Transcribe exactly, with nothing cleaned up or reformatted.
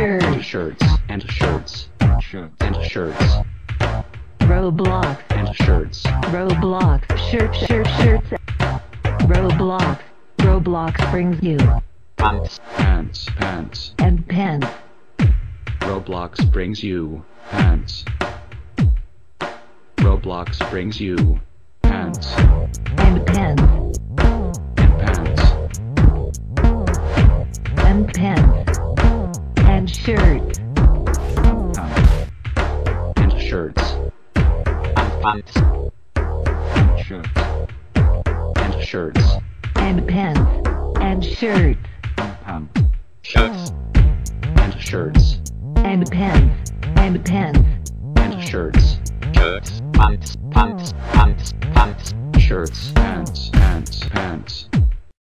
shirt, shirts, and shirts, shirts, and shirts, Roblox, and shirts, Roblox, shirt, shirt, shirts, Roblox, Roblox brings you, pants, pants, pants, and pens, Roblox brings you, pants, Roblox brings you, pants, and pens, and pants, and pens, and shirts, and shirts, and pants, shirts, and shirts, and pens, and shirts, pants, shirts, and shirts, and pens, and pens, and shirts, shirts, pants, pants, pants, pants, shirts, pants, pants.